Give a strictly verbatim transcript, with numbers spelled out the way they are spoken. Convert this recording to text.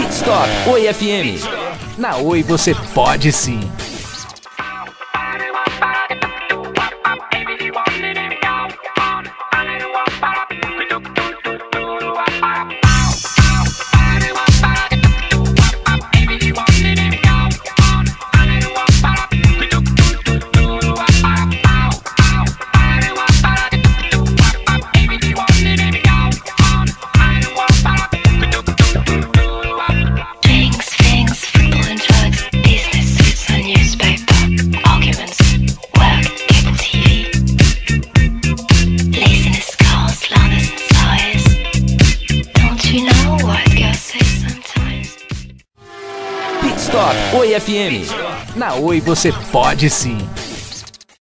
Pit Stop Oi F M. Na Oi você pode sim. Pit Stop Oi F M. Na Oi você pode sim.